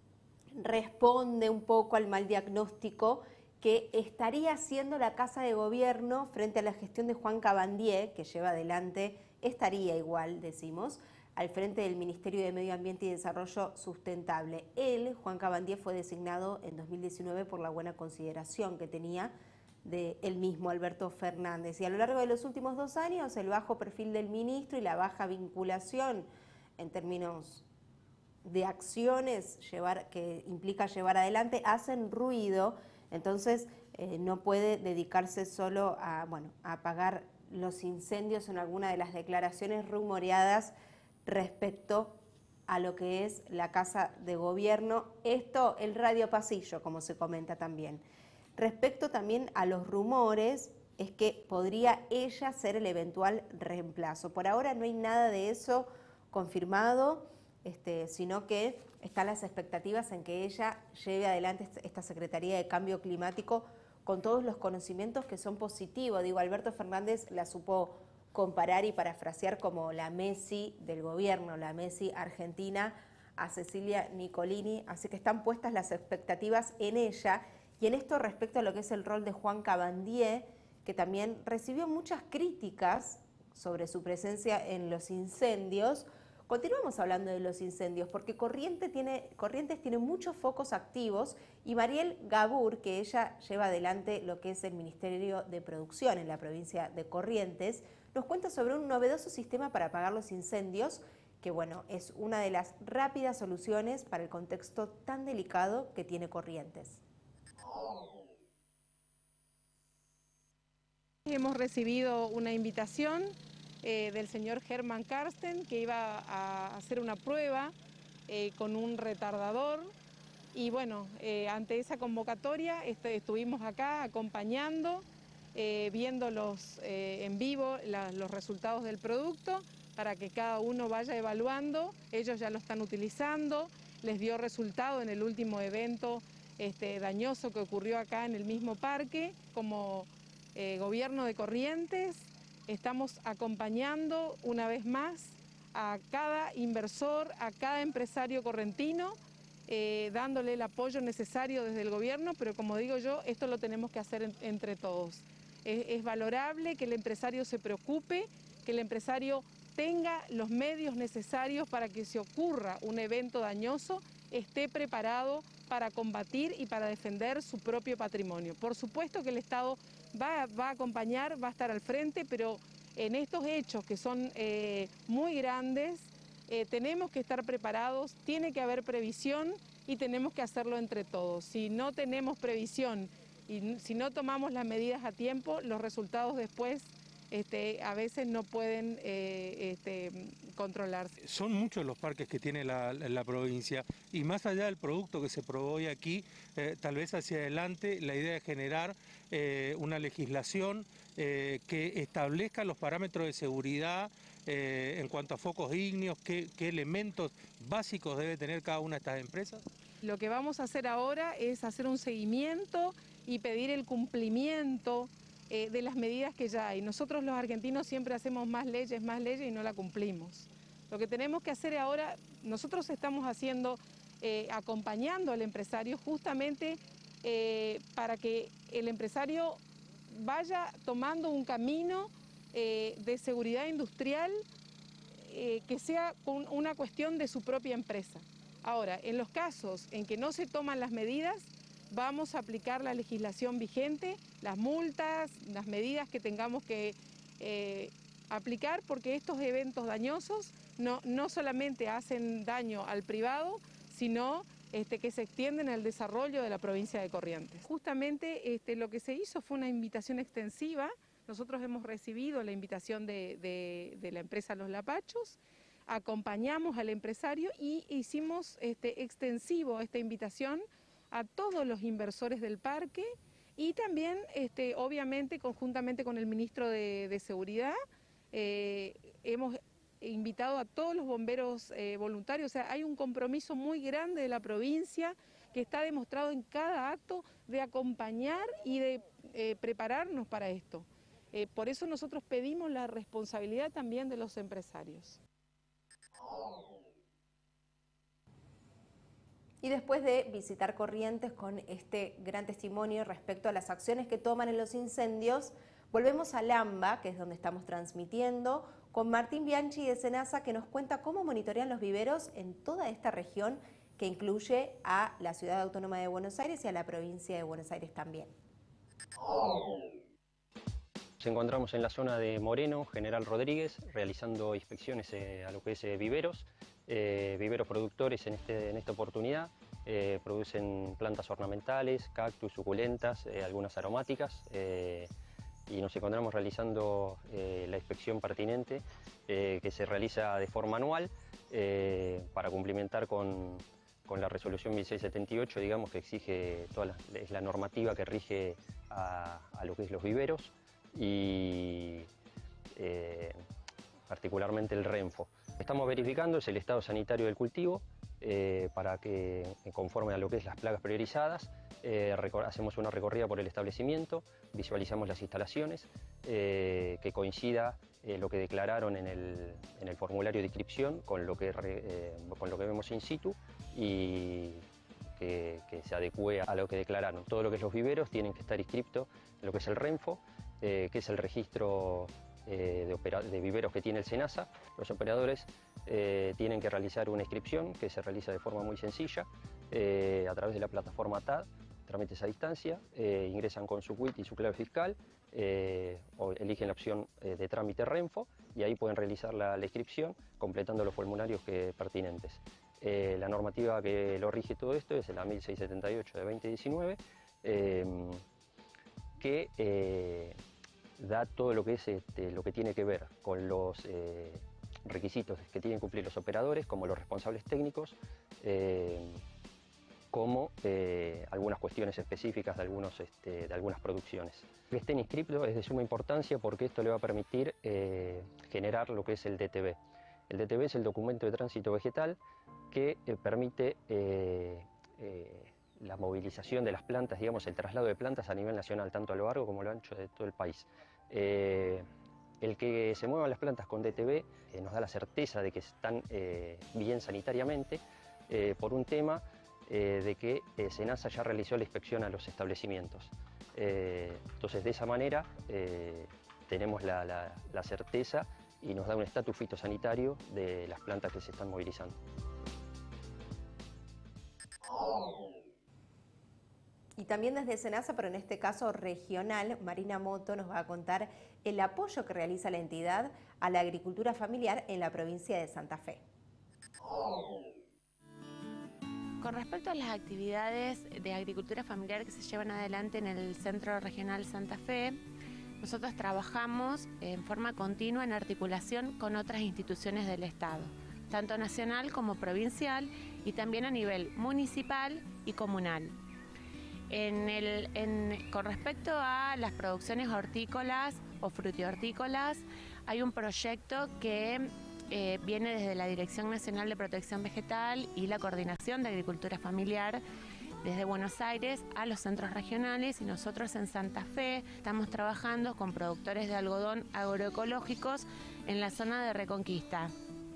responde un poco al mal diagnóstico que estaría haciendo la Casa de Gobierno frente a la gestión de Juan Cabandier, que lleva adelante, estaría igual, decimos, al frente del Ministerio de Medio Ambiente y Desarrollo Sustentable. Él, Juan Cabandier, fue designado en dos mil diecinueve por la buena consideración que tenía de él mismo, Alberto Fernández. Y a lo largo de los últimos dos años, el bajo perfil del ministro y la baja vinculación en términos de acciones llevar, que implica llevar adelante, hacen ruido. Entonces, eh, no puede dedicarse solo a, bueno, a apagar los incendios en alguna de las declaraciones rumoreadas respecto a lo que es la Casa de Gobierno. Esto, el radio pasillo, como se comenta también. Respecto también a los rumores, es que podría ella ser el eventual reemplazo. Por ahora no hay nada de eso confirmado, este, sino que están las expectativas en que ella lleve adelante esta Secretaría de Cambio Climático con todos los conocimientos que son positivos. Digo, Alberto Fernández la supo comparar y parafrasear como la Messi del gobierno, la Messi argentina, a Cecilia Nicolini, así que están puestas las expectativas en ella. Y en esto respecto a lo que es el rol de Juan Cabandier, que también recibió muchas críticas sobre su presencia en los incendios. Continuamos hablando de los incendios porque Corrientes tiene, Corrientes tiene muchos focos activos y Mariel Gabur, que ella lleva adelante lo que es el Ministerio de Producción en la provincia de Corrientes, nos cuenta sobre un novedoso sistema para apagar los incendios que, bueno, es una de las rápidas soluciones para el contexto tan delicado que tiene Corrientes. Hemos recibido una invitación eh, del señor Germán Karsten, que iba a hacer una prueba eh, con un retardador. Y bueno, eh, ante esa convocatoria este, estuvimos acá acompañando, eh, viendo los, eh, en vivo la, los resultados del producto para que cada uno vaya evaluando. Ellos ya lo están utilizando, les dio resultado en el último evento este, dañoso que ocurrió acá en el mismo parque. Como eh, gobierno de Corrientes estamos acompañando una vez más a cada inversor, a cada empresario correntino, Eh, dándole el apoyo necesario desde el gobierno, pero como digo yo, esto lo tenemos que hacer en, entre todos. Es, es valorable que el empresario se preocupe, que el empresario tenga los medios necesarios para que si ocurra un evento dañoso, esté preparado para combatir y para defender su propio patrimonio. Por supuesto que el Estado va, va a acompañar, va a estar al frente, pero en estos hechos que son eh, muy grandes, eh, tenemos que estar preparados, tiene que haber previsión y tenemos que hacerlo entre todos. Si no tenemos previsión y si no tomamos las medidas a tiempo, los resultados después este, a veces no pueden eh, este, controlarse. Son muchos los parques que tiene la, la provincia y más allá del producto que se probó hoy aquí, eh, tal vez hacia adelante la idea es generar eh, una legislación eh, que establezca los parámetros de seguridad eh, en cuanto a focos ígneos, qué, qué elementos básicos debe tener cada una de estas empresas. Lo que vamos a hacer ahora es hacer un seguimiento y pedir el cumplimiento eh, de las medidas que ya hay. Nosotros los argentinos siempre hacemos más leyes, más leyes y no la cumplimos. Lo que tenemos que hacer ahora, nosotros estamos haciendo, eh, acompañando al empresario justamente eh, para que el empresario vaya tomando un camino eh, de seguridad industrial eh, que sea un, una cuestión de su propia empresa. Ahora, en los casos en que no se toman las medidas, vamos a aplicar la legislación vigente, las multas, las medidas que tengamos que eh, aplicar, porque estos eventos dañosos no, no solamente hacen daño al privado, sino este, que se extienden al desarrollo de la provincia de Corrientes. Justamente este, lo que se hizo fue una invitación extensiva. Nosotros hemos recibido la invitación de, de, de la empresa Los Lapachos, acompañamos al empresario y hicimos este, extensivo esta invitación a todos los inversores del parque y también, este, obviamente, conjuntamente con el ministro de, de Seguridad, eh, hemos invitado a todos los bomberos eh, voluntarios. O sea, hay un compromiso muy grande de la provincia que está demostrado en cada acto de acompañar y de eh, prepararnos para esto. Eh, por eso nosotros pedimos la responsabilidad también de los empresarios. Y después de visitar Corrientes con este gran testimonio respecto a las acciones que toman en los incendios, volvemos a Lamba, que es donde estamos transmitiendo, con Martín Bianchi de SENASA, que nos cuenta cómo monitorean los viveros en toda esta región, que incluye a la Ciudad Autónoma de Buenos Aires y a la provincia de Buenos Aires también. Nos encontramos en la zona de Moreno, General Rodríguez, realizando inspecciones eh, a lo que es eh, viveros. Eh, viveros productores en, este, en esta oportunidad eh, producen plantas ornamentales, cactus, suculentas, eh, algunas aromáticas eh, y nos encontramos realizando eh, la inspección pertinente eh, que se realiza de forma anual eh, para cumplimentar con, con la resolución mil seiscientos setenta y ocho, digamos, que exige toda la, es la normativa que rige a, a lo que es los viveros y eh, particularmente el RENFO. Estamos verificando es el estado sanitario del cultivo eh, para que, conforme a lo que es las plagas priorizadas, eh, hacemos una recorrida por el establecimiento, visualizamos las instalaciones, eh, que coincida eh, lo que declararon en el, en el formulario de inscripción con lo que, eh, con lo que vemos in situ y que, que se adecue a lo que declararon. Todo lo que es los viveros tienen que estar inscriptos en lo que es el RENFO, eh, que es el registro Eh, de, de viveros que tiene el SENASA. Los operadores eh, tienen que realizar una inscripción que se realiza de forma muy sencilla eh, a través de la plataforma T A D, trámites a distancia, eh, ingresan con su quit y su clave fiscal, eh, o eligen la opción eh, de trámite RENFO y ahí pueden realizar la, la inscripción completando los formularios que, pertinentes. Eh, la normativa que lo rige todo esto es la mil seiscientos setenta y ocho de veinte diecinueve, eh, que eh, da todo lo que es este, lo que tiene que ver con los eh, requisitos que tienen que cumplir los operadores, como los responsables técnicos, eh, como eh, algunas cuestiones específicas de, algunos, este, de algunas producciones. Que estén inscritos es de suma importancia porque esto le va a permitir eh, generar lo que es el D T B. El D T B es el documento de tránsito vegetal que eh, permite eh, eh, la movilización de las plantas, digamos, el traslado de plantas a nivel nacional, tanto a lo largo como a lo ancho de todo el país. Eh, el que se muevan las plantas con D T B eh, nos da la certeza de que están eh, bien sanitariamente, eh, por un tema eh, de que eh, SENASA ya realizó la inspección a los establecimientos. Eh, entonces, de esa manera eh, tenemos la, la, la certeza y nos da un estatus fitosanitario de las plantas que se están movilizando. Y también desde SENASA, pero en este caso regional, Marina Moto nos va a contar el apoyo que realiza la entidad a la agricultura familiar en la provincia de Santa Fe. Con respecto a las actividades de agricultura familiar que se llevan adelante en el Centro Regional Santa Fe, nosotros trabajamos en forma continua en articulación con otras instituciones del Estado, tanto nacional como provincial y también a nivel municipal y comunal. En el, en, con respecto a las producciones hortícolas o frutihortícolas, hay un proyecto que eh, viene desde la Dirección Nacional de Protección Vegetal y la Coordinación de Agricultura Familiar desde Buenos Aires a los centros regionales, y nosotros en Santa Fe estamos trabajando con productores de algodón agroecológicos en la zona de Reconquista.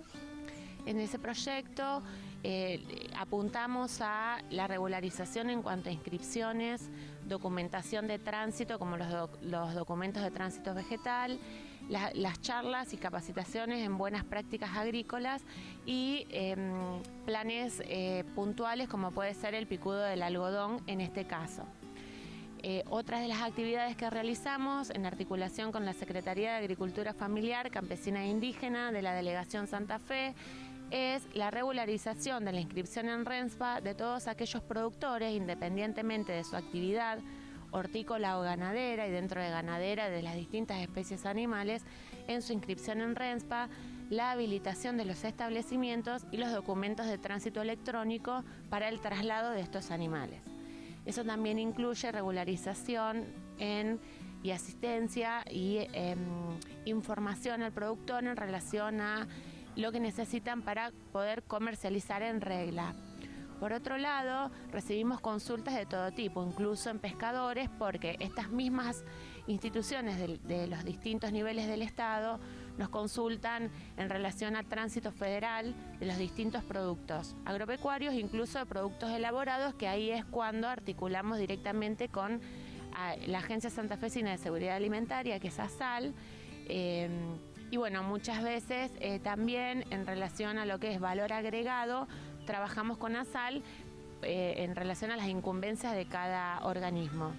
En ese proyecto eh, apuntamos a la regularización en cuanto a inscripciones, documentación de tránsito como los, doc los documentos de tránsito vegetal, la, las charlas y capacitaciones en buenas prácticas agrícolas y eh, planes eh, puntuales como puede ser el picudo del algodón en este caso. Eh, otras de las actividades que realizamos en articulación con la Secretaría de Agricultura Familiar, Campesina e Indígena de la Delegación Santa Fe es la regularización de la inscripción en RENSPA de todos aquellos productores, independientemente de su actividad hortícola o ganadera, y dentro de ganadera de las distintas especies animales, en su inscripción en RENSPA, la habilitación de los establecimientos y los documentos de tránsito electrónico para el traslado de estos animales. Eso también incluye regularización en, y asistencia y eh, información al productor en relación a lo que necesitan para poder comercializar en regla. Por otro lado, recibimos consultas de todo tipo, incluso en pescadores, porque estas mismas instituciones de, de los distintos niveles del Estado nos consultan en relación al tránsito federal de los distintos productos agropecuarios, incluso de productos elaborados, que ahí es cuando articulamos directamente con a, la Agencia Santafesina de Seguridad Alimentaria, que es ASAL, eh, y bueno, muchas veces eh, también en relación a lo que es valor agregado, trabajamos con ASAL eh, en relación a las incumbencias de cada organismo.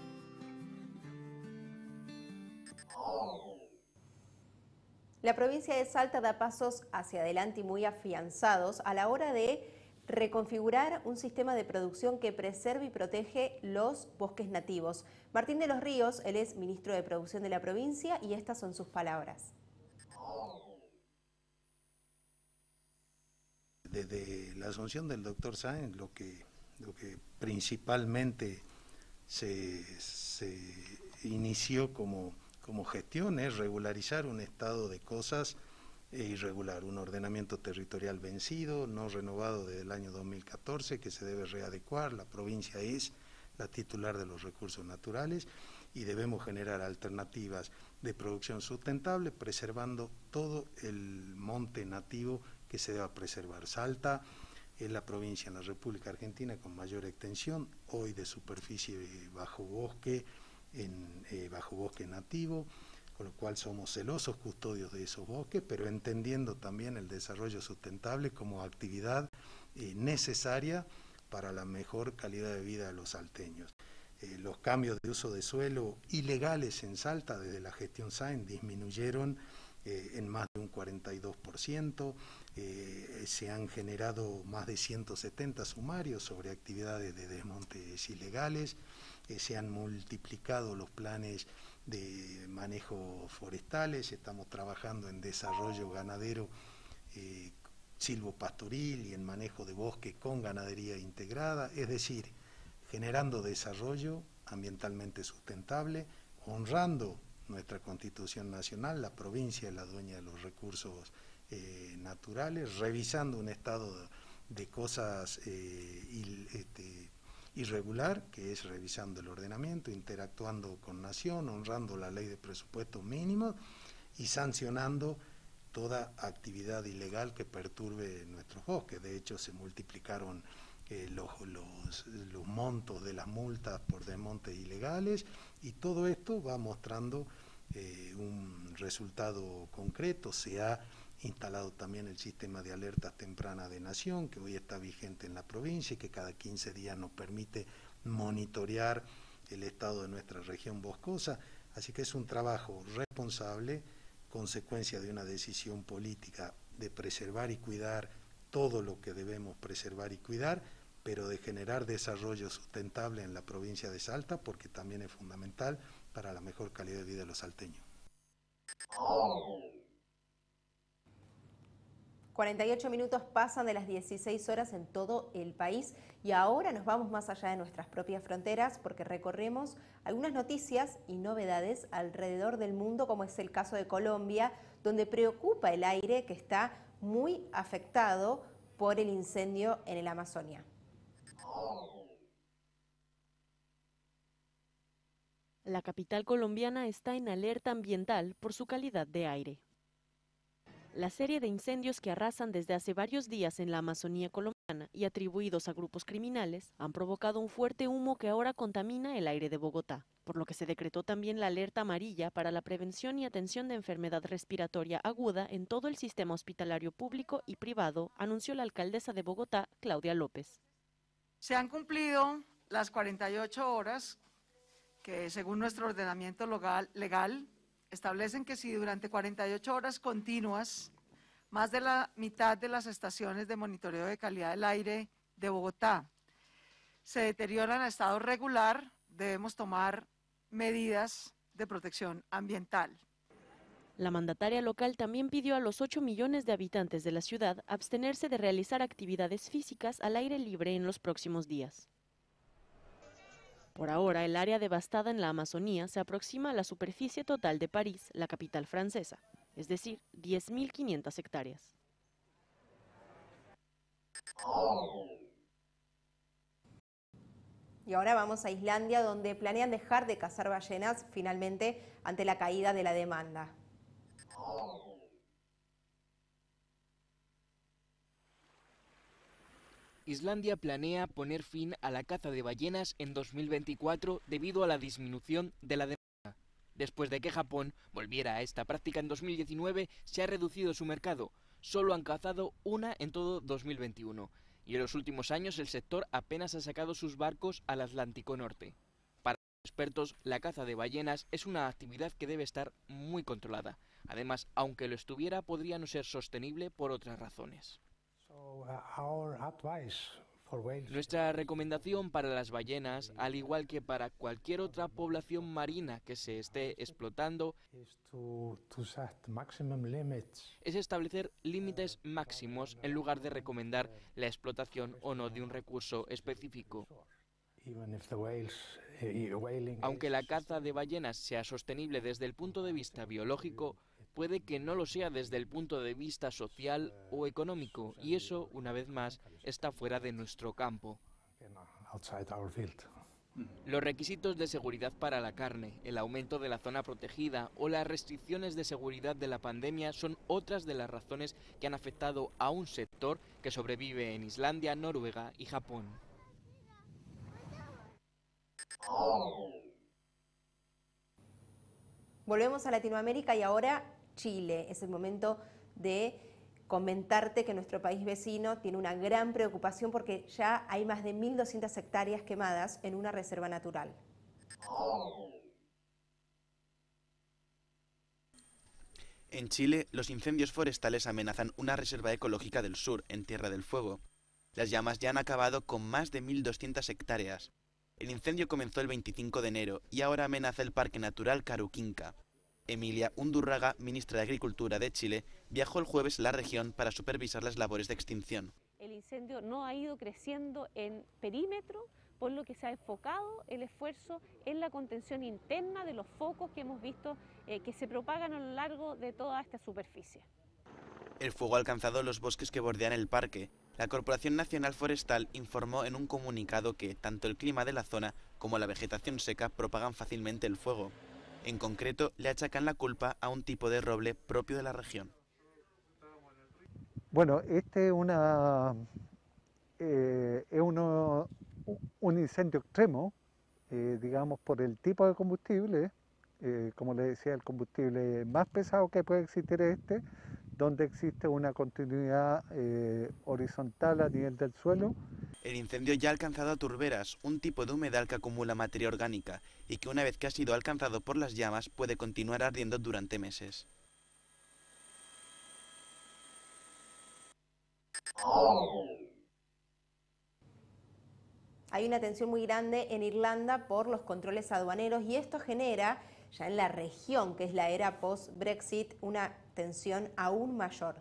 La provincia de Salta da pasos hacia adelante y muy afianzados a la hora de reconfigurar un sistema de producción que preserve y protege los bosques nativos. Martín de los Ríos, él es ministro de Producción de la provincia, y estas son sus palabras. Desde la asunción del doctor Sáenz, lo que, lo que principalmente se, se inició como, como gestión es regularizar un estado de cosas irregular, un ordenamiento territorial vencido, no renovado desde el año dos mil catorce, que se debe readecuar. La provincia es la titular de los recursos naturales y debemos generar alternativas de producción sustentable, preservando todo el monte nativo que se deba preservar. Salta es la provincia en la República Argentina con mayor extensión, hoy de superficie bajo bosque, en, eh, bajo bosque nativo, con lo cual somos celosos custodios de esos bosques, pero entendiendo también el desarrollo sustentable como actividad eh, necesaria para la mejor calidad de vida de los salteños. Eh, los cambios de uso de suelo ilegales en Salta desde la gestión Sáenz disminuyeron eh, en más de un cuarenta y dos por ciento, eh, se han generado más de ciento setenta sumarios sobre actividades de desmontes ilegales, eh, se han multiplicado los planes de manejo forestales, estamos trabajando en desarrollo ganadero eh, silvopastoril y en manejo de bosque con ganadería integrada, es decir, generando desarrollo ambientalmente sustentable, honrando nuestra Constitución Nacional. La provincia es la dueña de los recursos eh, naturales, revisando un estado de, de cosas eh, il, este, irregular, que es revisando el ordenamiento, interactuando con Nación, honrando la ley de presupuestos mínimos y sancionando toda actividad ilegal que perturbe nuestros bosques. De hecho, se multiplicaron eh, los, los, los montos de las multas por desmontes ilegales, y todo esto va mostrando eh, un resultado concreto. Se ha instalado también el sistema de alertas tempranas de Nación, que hoy está vigente en la provincia y que cada quince días nos permite monitorear el estado de nuestra región boscosa. Así que es un trabajo responsable, consecuencia de una decisión política de preservar y cuidar todo lo que debemos preservar y cuidar, pero de generar desarrollo sustentable en la provincia de Salta, porque también es fundamental para la mejor calidad de vida de los salteños. cuarenta y ocho minutos pasan de las dieciséis horas en todo el país y ahora nos vamos más allá de nuestras propias fronteras porque recorremos algunas noticias y novedades alrededor del mundo, como es el caso de Colombia, donde preocupa el aire que está muy afectado por el incendio en el Amazonia. La capital colombiana está en alerta ambiental por su calidad de aire. La serie de incendios que arrasan desde hace varios días en la Amazonía colombiana y atribuidos a grupos criminales han provocado un fuerte humo que ahora contamina el aire de Bogotá, por lo que se decretó también la alerta amarilla para la prevención y atención de enfermedad respiratoria aguda en todo el sistema hospitalario público y privado, anunció la alcaldesa de Bogotá, Claudia López. Se han cumplido las cuarenta y ocho horas que, según nuestro ordenamiento legal, legal establecen que si durante cuarenta y ocho horas continuas, más de la mitad de las estaciones de monitoreo de calidad del aire de Bogotá se deterioran a estado regular, debemos tomar medidas de protección ambiental. La mandataria local también pidió a los ocho millones de habitantes de la ciudad abstenerse de realizar actividades físicas al aire libre en los próximos días. Por ahora, el área devastada en la Amazonía se aproxima a la superficie total de París, la capital francesa, es decir, diez mil quinientas hectáreas. Y ahora vamos a Islandia, donde planean dejar de cazar ballenas finalmente ante la caída de la demanda. Islandia planea poner fin a la caza de ballenas en dos mil veinticuatro debido a la disminución de la demanda. Después de que Japón volviera a esta práctica en dos mil diecinueve, se ha reducido su mercado. Solo han cazado una en todo dos mil veintiuno. Y en los últimos años el sector apenas ha sacado sus barcos al Atlántico Norte. Para los expertos, la caza de ballenas es una actividad que debe estar muy controlada. Además, aunque lo estuviera, podría no ser sostenible por otras razones. Nuestra recomendación para las ballenas, al igual que para cualquier otra población marina que se esté explotando, es establecer límites máximos en lugar de recomendar la explotación o no de un recurso específico. Aunque la caza de ballenas sea sostenible desde el punto de vista biológico, puede que no lo sea desde el punto de vista social o económico, y eso, una vez más, está fuera de nuestro campo. Los requisitos de seguridad para la carne, el aumento de la zona protegida o las restricciones de seguridad de la pandemia son otras de las razones que han afectado a un sector que sobrevive en Islandia, Noruega y Japón. Volvemos a Latinoamérica y ahora Chile. Es el momento de comentarte que nuestro país vecino tiene una gran preocupación porque ya hay más de mil doscientas hectáreas quemadas en una reserva natural. En Chile, los incendios forestales amenazan una reserva ecológica del sur, en Tierra del Fuego. Las llamas ya han acabado con más de mil doscientas hectáreas. El incendio comenzó el veinticinco de enero y ahora amenaza el Parque Natural Caruquinca. Emilia Undurraga, ministra de Agricultura de Chile, viajó el jueves a la región para supervisar las labores de extinción. El incendio no ha ido creciendo en perímetro, por lo que se ha enfocado el esfuerzo en la contención interna de los focos que hemos visto eh, que se propagan a lo largo de toda esta superficie. El fuego ha alcanzado los bosques que bordean el parque. La Corporación Nacional Forestal informó en un comunicado que tanto el clima de la zona como la vegetación seca propagan fácilmente el fuego. En concreto, le achacan la culpa a un tipo de roble propio de la región. Bueno, este es, una, eh, es uno, un incendio extremo, eh, digamos, por el tipo de combustible. Eh, como les decía, el combustible más pesado que puede existir es este, donde existe una continuidad eh, horizontal a nivel del suelo El incendio ya ha alcanzado a turberas, un tipo de humedal que acumula materia orgánica y que una vez que ha sido alcanzado por las llamas puede continuar ardiendo durante meses. Hay una tensión muy grande en Irlanda por los controles aduaneros y esto genera, ya en la región que es la era post-Brexit, una tensión aún mayor.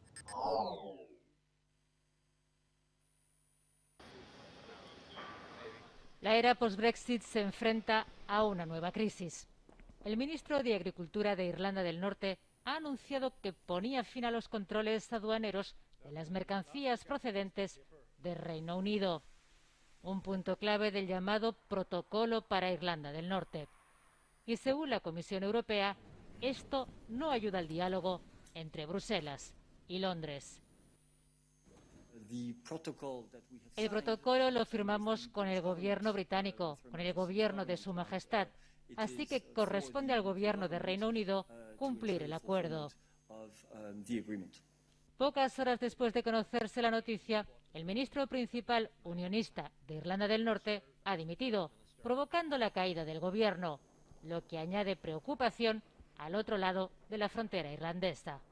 La era post-Brexit se enfrenta a una nueva crisis. El ministro de Agricultura de Irlanda del Norte ha anunciado que ponía fin a los controles aduaneros de las mercancías procedentes del Reino Unido, un punto clave del llamado Protocolo para Irlanda del Norte. Y según la Comisión Europea, esto no ayuda al diálogo entre Bruselas y Londres. El protocolo lo firmamos con el gobierno británico, con el gobierno de Su Majestad, así que corresponde al gobierno de Reino Unido cumplir el acuerdo. Pocas horas después de conocerse la noticia, el ministro principal unionista de Irlanda del Norte ha dimitido, provocando la caída del gobierno, lo que añade preocupación al otro lado de la frontera irlandesa.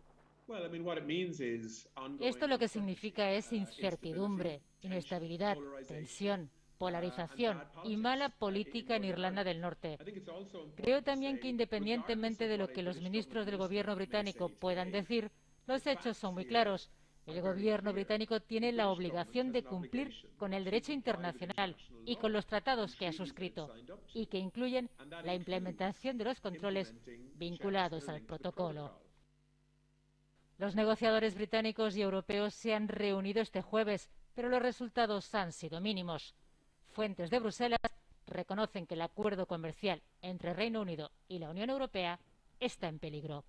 Esto lo que significa es incertidumbre, inestabilidad, tensión, polarización y mala política en Irlanda del Norte. Creo también que independientemente de lo que los ministros del gobierno británico puedan decir, los hechos son muy claros. El gobierno británico tiene la obligación de cumplir con el derecho internacional y con los tratados que ha suscrito y que incluyen la implementación de los controles vinculados al protocolo. Los negociadores británicos y europeos se han reunido este jueves, pero los resultados han sido mínimos. Fuentes de Bruselas reconocen que el acuerdo comercial entre Reino Unido y la Unión Europea está en peligro.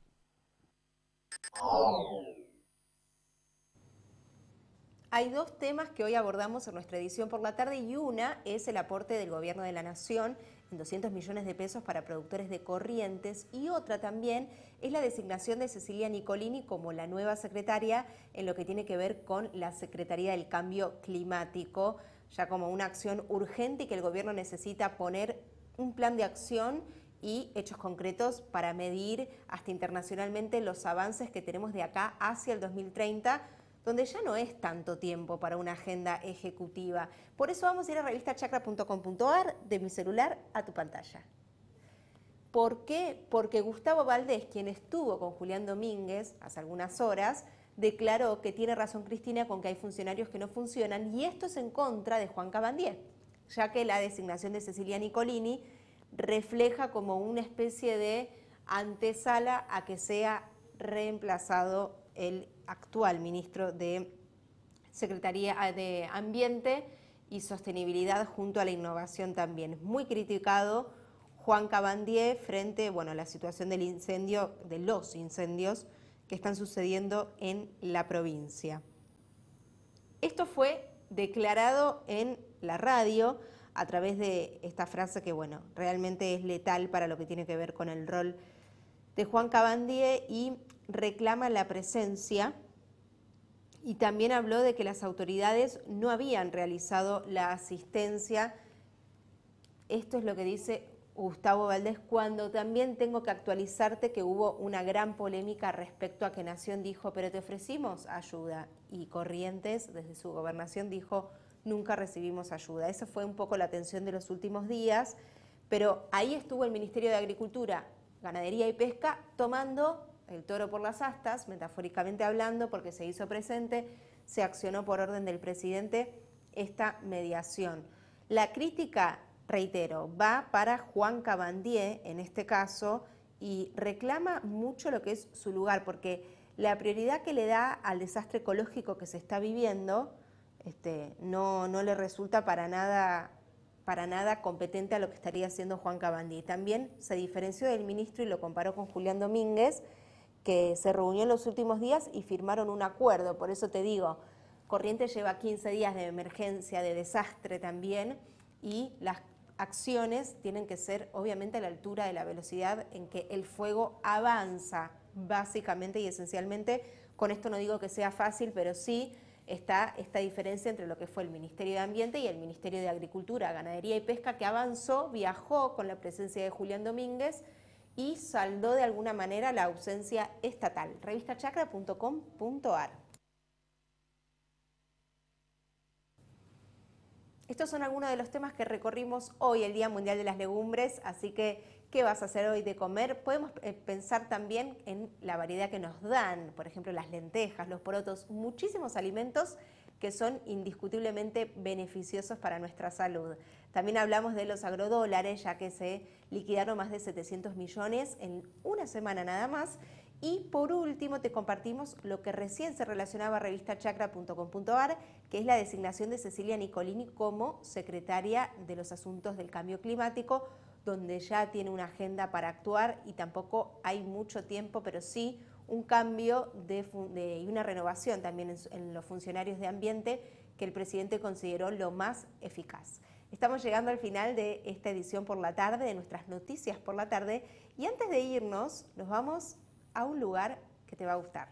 Hay dos temas que hoy abordamos en nuestra edición por la tarde y una es el aporte del Gobierno de la Nación en doscientos millones de pesos para productores de Corrientes y otra también es la designación de Cecilia Nicolini como la nueva secretaria en lo que tiene que ver con la Secretaría del Cambio Climático, ya como una acción urgente y que el Gobierno necesita poner un plan de acción y hechos concretos para medir hasta internacionalmente los avances que tenemos de acá hacia el dos mil treinta, donde ya no es tanto tiempo para una agenda ejecutiva. Por eso vamos a ir a revista chakra punto com punto a r, de mi celular a tu pantalla. ¿Por qué? Porque Gustavo Valdés, quien estuvo con Julián Domínguez hace algunas horas, declaró que tiene razón Cristina con que hay funcionarios que no funcionan y esto es en contra de Juan Cabandier, ya que la designación de Cecilia Nicolini refleja como una especie de antesala a que sea reemplazado el actual ministro de Secretaría de Ambiente y Sostenibilidad junto a la innovación también. Es muy criticado Juan Cabandier frente, bueno, a la situación del incendio, de los incendios que están sucediendo en la provincia. Esto fue declarado en la radio a través de esta frase que, bueno, realmente es letal para lo que tiene que ver con el rol de Juan Cabandier y reclama la presencia y también habló de que las autoridades no habían realizado la asistencia. Esto es lo que dice Gustavo Valdés, cuando también tengo que actualizarte que hubo una gran polémica respecto a que Nación dijo, pero te ofrecimos ayuda, y Corrientes, desde su gobernación, dijo, nunca recibimos ayuda. Esa fue un poco la tensión de los últimos días, pero ahí estuvo el Ministerio de Agricultura, Ganadería y Pesca tomando el toro por las astas, metafóricamente hablando, porque se hizo presente, se accionó por orden del presidente esta mediación. La crítica, reitero, va para Juan Cabandier en este caso y reclama mucho lo que es su lugar, porque la prioridad que le da al desastre ecológico que se está viviendo este, no, no le resulta para nada, para nada competente a lo que estaría haciendo Juan Cabandier. También se diferenció del ministro y lo comparó con Julián Domínguez, que se reunió en los últimos días y firmaron un acuerdo. Por eso te digo, Corrientes lleva quince días de emergencia, de desastre también, y las acciones tienen que ser obviamente a la altura de la velocidad en que el fuego avanza, básicamente y esencialmente. Con esto no digo que sea fácil, pero sí está esta diferencia entre lo que fue el Ministerio de Ambiente y el Ministerio de Agricultura, Ganadería y Pesca, que avanzó, viajó con la presencia de Julián Domínguez y saldó de alguna manera la ausencia estatal. revista chacra punto com punto ar. Estos son algunos de los temas que recorrimos hoy, el Día Mundial de las Legumbres, así que, ¿qué vas a hacer hoy de comer? Podemos eh, pensar también en la variedad que nos dan, por ejemplo, las lentejas, los porotos, muchísimos alimentos que son indiscutiblemente beneficiosos para nuestra salud. También hablamos de los agrodólares, ya que se liquidaron más de setecientos millones en una semana nada más. Y por último te compartimos lo que recién se relacionaba a revista chacra punto com punto ar, que es la designación de Cecilia Nicolini como secretaria de los Asuntos del Cambio Climático, donde ya tiene una agenda para actuar y tampoco hay mucho tiempo, pero sí un cambio de, de, y una renovación también en, en los funcionarios de ambiente que el presidente consideró lo más eficaz. Estamos llegando al final de esta edición por la tarde, de nuestras noticias por la tarde, y antes de irnos nos vamos a un lugar que te va a gustar.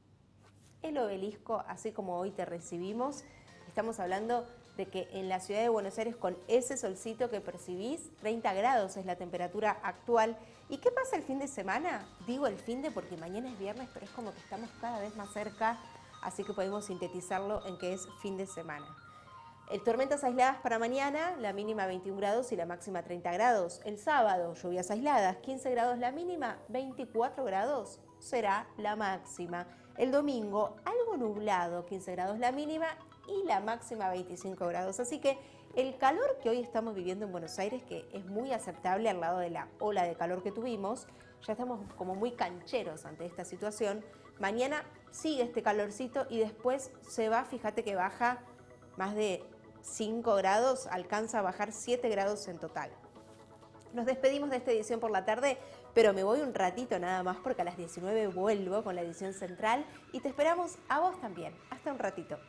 El Obelisco, así como hoy te recibimos, estamos hablando de que en la ciudad de Buenos Aires, con ese solcito que percibís, treinta grados es la temperatura actual. ¿Y qué pasa el fin de semana? Digo el fin de porque mañana es viernes, pero es como que estamos cada vez más cerca, así que podemos sintetizarlo en que es fin de semana. El tormentas aisladas para mañana, la mínima veintiún grados y la máxima treinta grados. El sábado, lluvias aisladas, quince grados la mínima, veinticuatro grados será la máxima. El domingo, algo nublado, quince grados la mínima y la máxima veinticinco grados. Así que el calor que hoy estamos viviendo en Buenos Aires, que es muy aceptable al lado de la ola de calor que tuvimos, ya estamos como muy cancheros ante esta situación. Mañana sigue este calorcito y después se va, fíjate que baja más de cinco grados, alcanza a bajar siete grados en total. Nos despedimos de esta edición por la tarde, pero me voy un ratito nada más porque a las diecinueve vuelvo con la edición central y te esperamos a vos también. Hasta un ratito.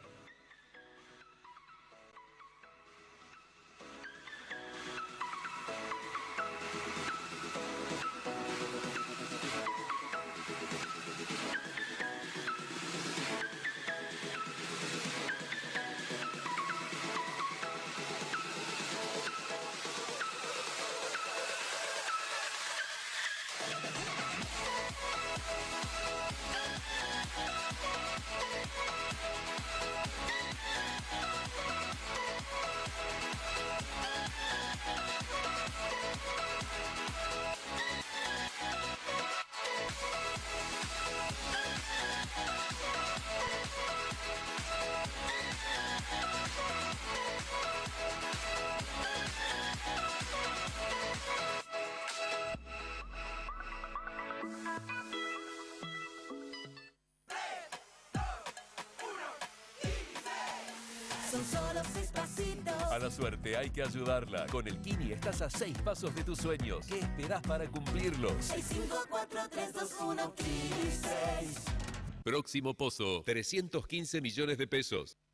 Son solo seis pasitos. A la suerte hay que ayudarla. Con el Kini estás a seis pasos de tus sueños. ¿Qué esperás para cumplirlos? seis, cinco, cuatro, tres, dos, uno, Kini seis. Próximo pozo, trescientos quince millones de pesos.